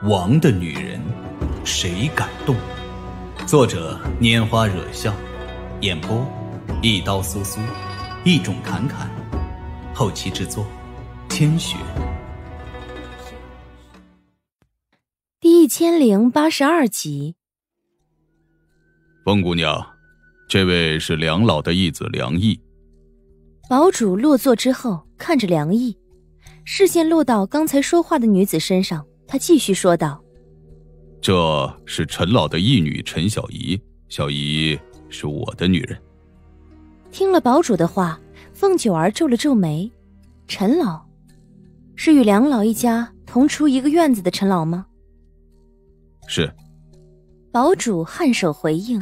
王的女人，谁敢动？作者：拈花惹笑，演播：一刀苏苏，一种侃侃，后期制作：千雪。 第1082集。 风姑娘，这位是梁老的义子梁毅。 堡主落座之后，看着梁毅，视线落到刚才说话的女子身上，他继续说道： 这是陈老的义女陈小姨，小姨是我的女人。 听了堡主的话，凤九儿皱了皱眉。陈老是与梁老一家同出一个院子的陈老吗？ 是。 堡主颔首回应。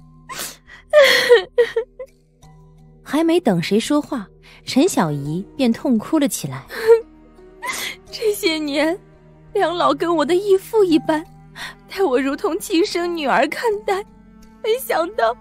还没等谁说话，陈小姨便痛哭了起来。 这些年，梁老跟我的义父一般，待我如同亲生女儿看待，没想到，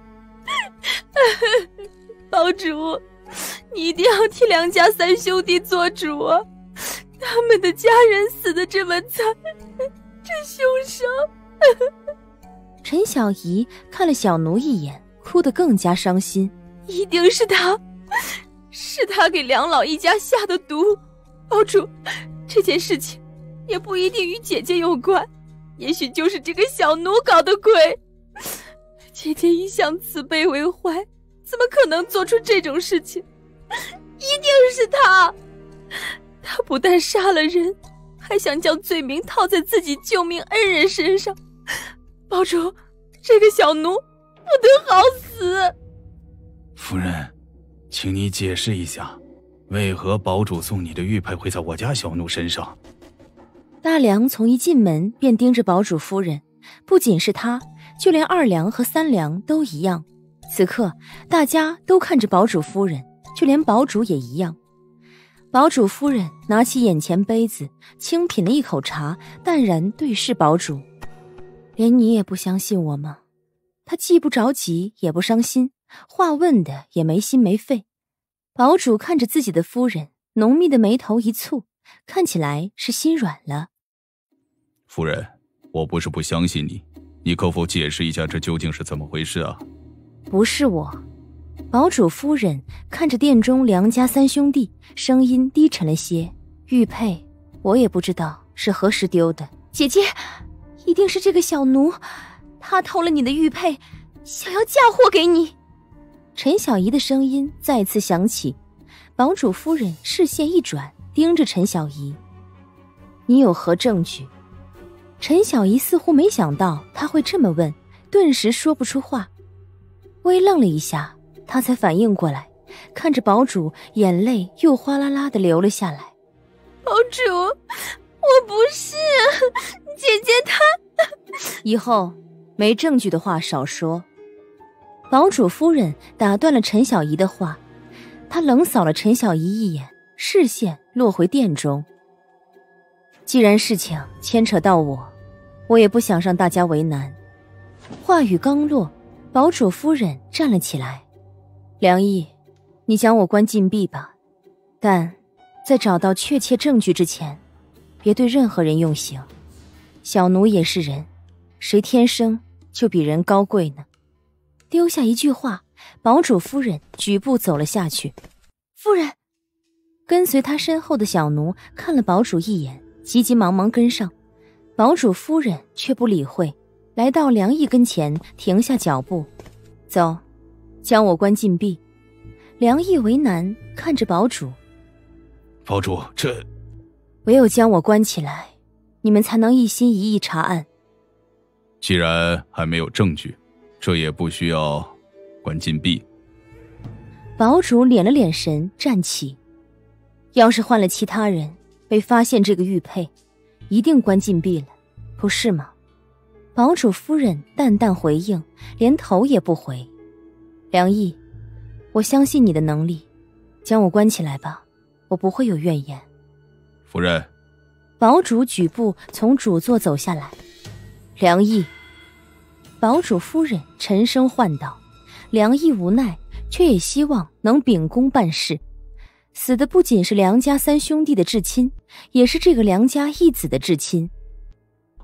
堡主，你一定要替梁家三兄弟做主啊！他们的家人死得这么惨，这凶手。 陈小姨看了小奴一眼，哭得更加伤心。 一定是他，是他给梁老一家下的毒。堡主，这件事情也不一定与姐姐有关，也许就是这个小奴搞的鬼。姐姐一向慈悲为怀，怎么可能做出这种事情？一定是他！他不但杀了人，还想将罪名套在自己救命恩人身上。堡主，这个小奴不得好死！ 夫人，请你解释一下，为何堡主送你的玉佩会在我家小奴身上？ 大梁从一进门便盯着堡主夫人，不仅是他，就连二梁和三梁都一样。此刻大家都看着堡主夫人，就连堡主也一样。堡主夫人拿起眼前杯子，轻品了一口茶，淡然对视堡主。连你也不相信我吗？他既不着急也不伤心，话问的也没心没肺。堡主看着自己的夫人，浓密的眉头一蹙，看起来是心软了。 夫人，我不是不相信你，你可否解释一下这究竟是怎么回事啊？ 不是我。堡主夫人看着殿中梁家三兄弟，声音低沉了些。玉佩我也不知道是何时丢的。姐姐，一定是这个小奴，他偷了你的玉佩，想要嫁祸给你。陈小姨的声音再次响起。堡主夫人视线一转，盯着陈小姨。你有何证据？陈小姨似乎没想到他会这么问，顿时说不出话。微愣了一下，她才反应过来，看着堡主，眼泪又哗啦啦地流了下来。 堡主，我不是，姐姐她…… 以后没证据的话少说。堡主夫人打断了陈小姨的话，她冷扫了陈小姨一眼，视线落回殿中。既然事情牵扯到我也不想让大家为难。话语刚落，堡主夫人站了起来。梁毅，你将我关禁闭吧，但在找到确切证据之前，别对任何人用刑。小奴也是人，谁天生就比人高贵呢？丢下一句话，堡主夫人举步走了下去。夫人，跟随他身后的小奴看了堡主一眼，急急忙忙跟上。堡主夫人却不理会，来到梁毅跟前，停下脚步。走，将我关禁闭。梁毅为难，看着堡主。 堡主，这…… 唯有将我关起来，你们才能一心一意查案。 既然还没有证据，这也不需要关禁闭。 堡主敛了敛神，站起。要是换了其他人，被发现这个玉佩，一定关禁闭了，不是吗？堡主夫人淡淡回应，连头也不回。梁毅，我相信你的能力，将我关起来吧，我不会有怨言。 夫人。 堡主举步从主座走下来。梁毅。堡主夫人沉声唤道。梁毅无奈，却也希望能秉公办事。死的不仅是梁家三兄弟的至亲，也是这个梁家义子的至亲。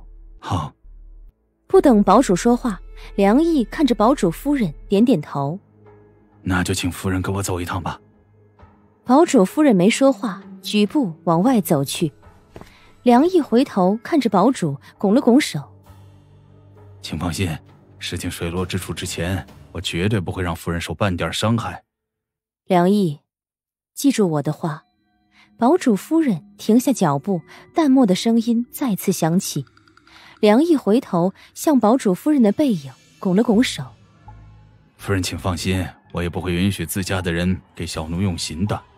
好。 不等堡主说话，梁毅看着堡主夫人点点头。 那就请夫人跟我走一趟吧。 堡主夫人没说话，举步往外走去。梁毅回头看着堡主，拱了拱手。 请放心，事情水落之处之前，我绝对不会让夫人受半点伤害。 梁毅，记住我的话。堡主夫人停下脚步，淡漠的声音再次响起。梁毅回头向堡主夫人的背影拱了拱手。 夫人请放心，我也不会允许自家的人给小奴用刑的。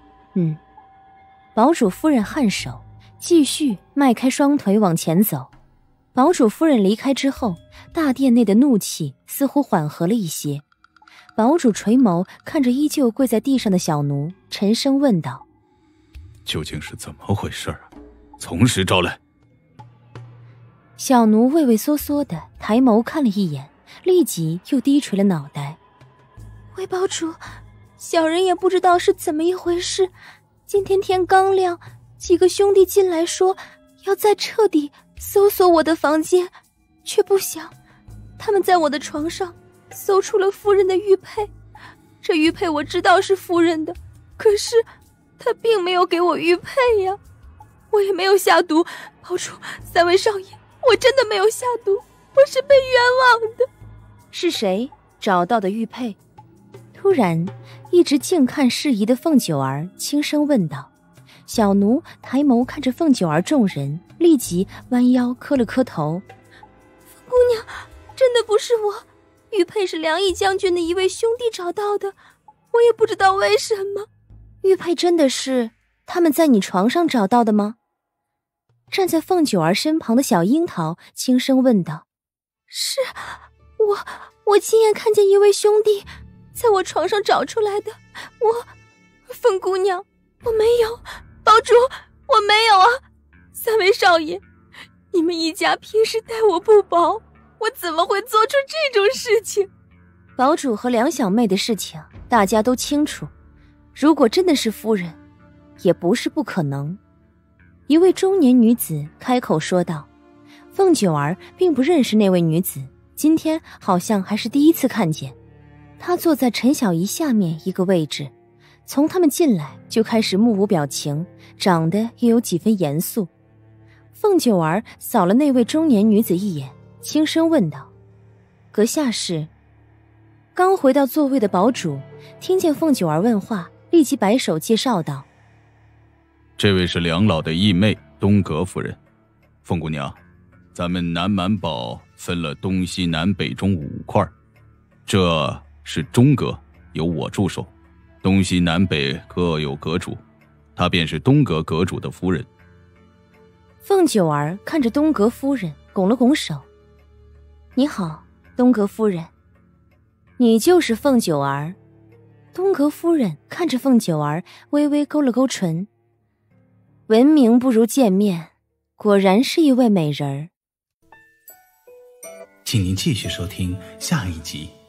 堡主夫人颔首，继续迈开双腿往前走。堡主夫人离开之后，大殿内的怒气似乎缓和了一些。堡主垂眸看着依旧跪在地上的小奴，沉声问道： 究竟是怎么回事啊？从实招来。 小奴畏畏缩缩的抬眸看了一眼，立即又低垂了脑袋。 回堡主，小人也不知道是怎么一回事，今天天刚亮，几个兄弟进来说要再彻底搜索我的房间，却不想他们在我的床上搜出了夫人的玉佩。这玉佩我知道是夫人的，可是他并没有给我玉佩呀，我也没有下毒。堡主，三位少爷，我真的没有下毒，我是被冤枉的。 是谁找到的玉佩？突然，一直静看事宜的凤九儿轻声问道。小奴抬眸看着凤九儿众人，立即弯腰磕了磕头。 凤姑娘，真的不是我，玉佩是梁毅将军的一位兄弟找到的，我也不知道为什么。 玉佩真的是他们在你床上找到的吗？站在凤九儿身旁的小樱桃轻声问道。 是，我亲眼看见一位兄弟在我床上找出来的。凤姑娘，我没有。堡主，我没有啊。三位少爷，你们一家平时待我不薄，我怎么会做出这种事情？ 堡主和梁小妹的事情大家都清楚，如果真的是夫人，也不是不可能。一位中年女子开口说道。凤九儿并不认识那位女子，今天好像还是第一次看见。她坐在陈小姨下面一个位置，从他们进来就开始目无表情，长得也有几分严肃。凤九儿扫了那位中年女子一眼，轻声问道：阁下是？刚回到座位的堡主听见凤九儿问话，立即摆手介绍道： 这位是梁老的义妹东阁夫人。凤姑娘，咱们南蛮堡分了东西南北中5块，这是中阁，由我驻守，东西南北各有阁主，她便是东阁阁主的夫人。 凤九儿看着东阁夫人拱了拱手。你好，东阁夫人。你就是凤九儿。东阁夫人看着凤九儿，微微勾了勾唇。闻名不如见面，果然是一位美人儿。 请您继续收听下一集。